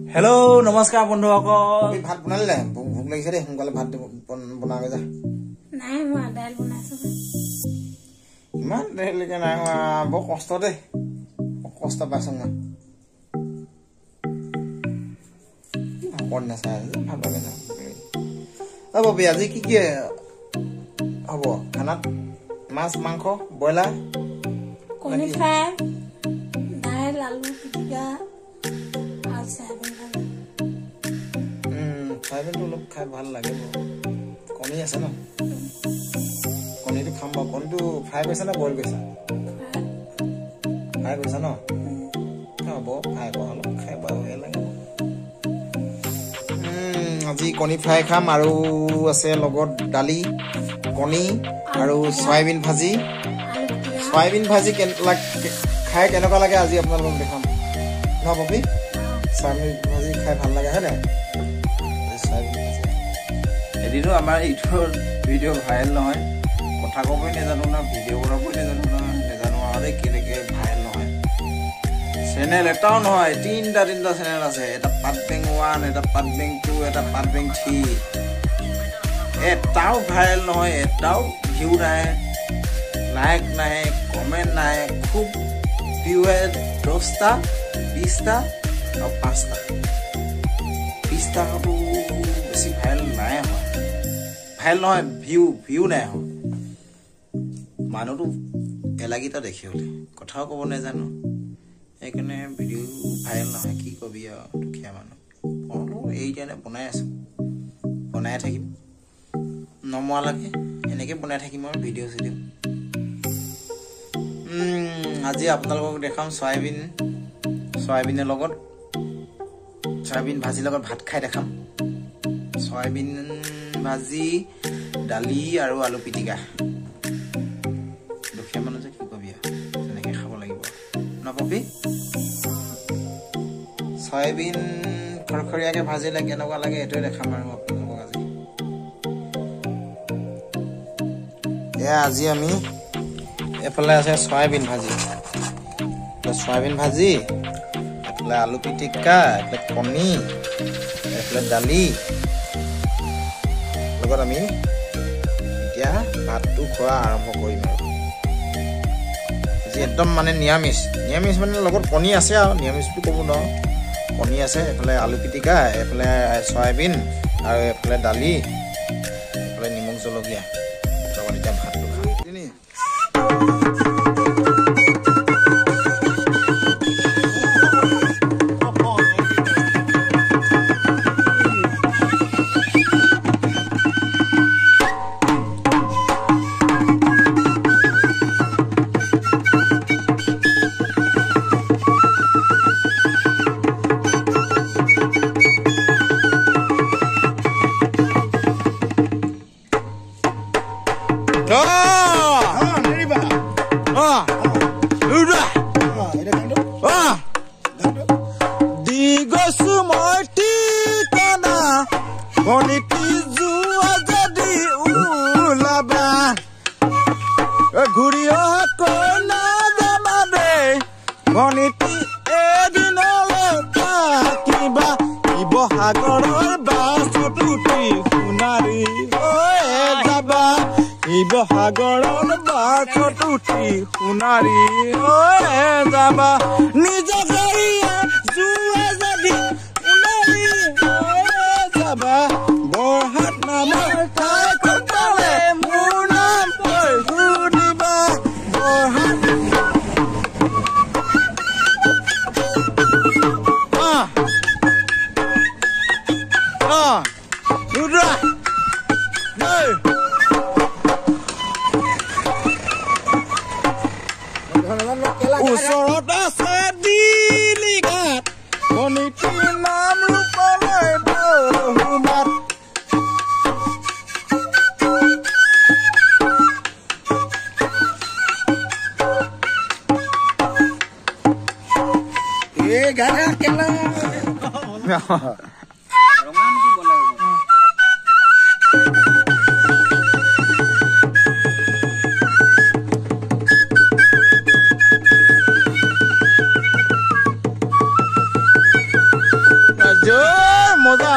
hello नमस्कार बंधुসকল भात बनाले भूक লাগিছে रे সোনকালে ভাত বনাবে যা নাই মই দাইল বনাইছো ইমান দেৰিলৈকে নাই বৰ কষ্ট দে কষ্ট পাইছো না কোন না চাই ভাল লাগে না अब আজি কি কি হ'ব খানাত মাছ মাংস বয়লাৰ কণী ফ্ৰাই দাইল আলু পিটিকা আৰু সয়াবিন সয়াবিনটো অলপ খাই ভাল লাগে কণী আছে ন কণীটো খাম বাৰু কণীটো ফ্ৰাই কৰিছা নে বইল কৰিছা ফ্ৰাই কৰিছা ন হ'ব ফ্ৰাই কৰা অলপ খাই বাৰু ভাল লাগে আজি কণী ফ্ৰাই খাম আৰু আছে লগত দালি কণী আৰু সয়াবিন ভাজি খাই কেনেকুৱা লাগে আজি আপোনালোকক দেখাম ন ববি সয়াবিন ভাজি খাই ভাল লাগে হয় নাই এদিনো আমাৰ ইটোৰ ভিডিঅ' ভাইৰেল নহয় কথা ক'বই নাজানো না ভিডিঅ' বনাবই নাজানো আৰু কেনেকৈ ভাইৰেল নহয় চেনেল এটাও নহয় তিনিটা চেনেল আছে এটা পাট বেং 1 এটা পাট বেং 2 এটা পাট বেং 3 এটাও ভাইৰেল নহয় এটাও ভিউ নাই লাইক নাই কমেণ্ট নাই খুব ভিউ 10টা 20টা আৰু 5টা 20টাটো বেছি ভাইৰেল নাই হয় ভাইৰেল নহয় ভিউ নাই হয় মানুহটো এলাগিটা দেখি হলে কথাও ক'ব নাজানো সেইকাৰণে ভিডিঅ' ভাইৰেল নহয় কি কবি আৰু দুখীয়া মানুহ এইটানে বনাই আছো বনাই থাকিম নমোৱালৈকে এনেকৈ বনাই থাকিম আৰু ভিডিঅ' চিডিঅ' আজি আপোনালোকক দেখাম সয়াবিনৰ লগত সয়াবিন ভাজিৰ লগত ভাত খাই দেখাম সয়াবিন ভাজি দালি আৰু আলু পিটিকা দুখীয়া মানুহ যে কি কবি তেনেকৈ খাব লাগিব নকবি সয়াবিন খৰখৰীয়াকৈ ভাজিলে কেনেকুৱা লাগে এইটোৱে দেখাম আৰু আপোনালোকক আজি আমি এফালে আছে সয়াবিন ভাজি এফালে আলু পিটিকা এফালে কণী এফালে দালি লগত আমি এতিয়া ভাতটো খোৱা আৰম্ভ কৰিম আৰু আজি একদম মানে নিৰামিষ মানে লগত কণী আছে আৰু নিৰামিষটো ক'ব নোৱাৰো কণী আছে এফালে আলু পিটিকা এফালে সয়াবিন আৰু এফালে দালি এফালে নিমখ জলকীয়া লগত এতিয়া ভাতটো খাম সাগৰৰ বাছত উঠি সোণাৰী যাবা নিজ গাড়ীয়ে যোৱা যদি সোণাৰী যাবা বৰহাট নামৰ ঠাই কটালে মোৰ নাম সুধিবা বৰহাট ওচৰত আছে দিলিঘাট মণিপুৰ নাম ৰূপলৈ বহুমাত এই গাড়া কেলা ৰঙান কি বলে জয় মজা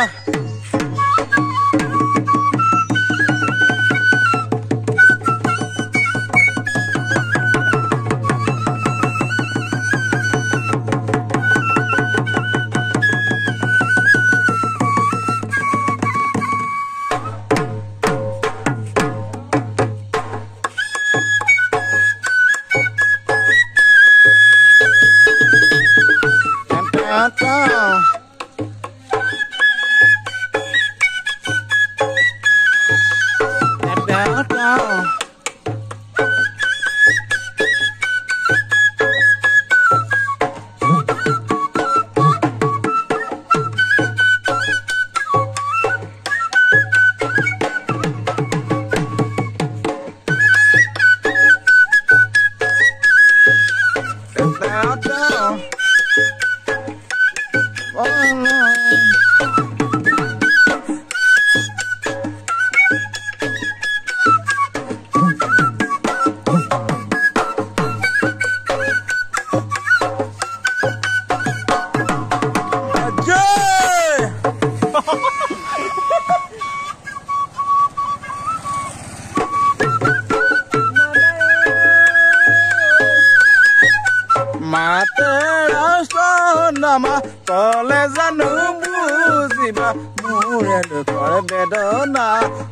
নামা কলে জানো বুজিবা মোৰে দুখৰ বেদনা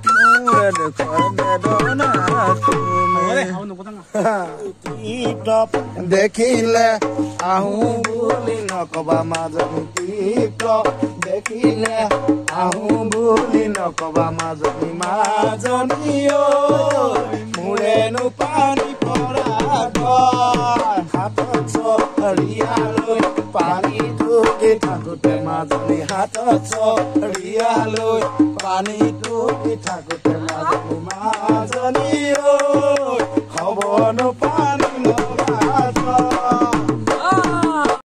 দেখিলে আহো বুলি নকবা মাজনী দেখিলে আহো বুলি নকবা মাজনী মোৰেনো পানী পৰা হাতত চৰিয়ালৈ পানী টুকি থাকোতে মাজনী হাতত চৰিয়ালৈ পানী টুকি থাকোতে মাজনী হ'বনো পানী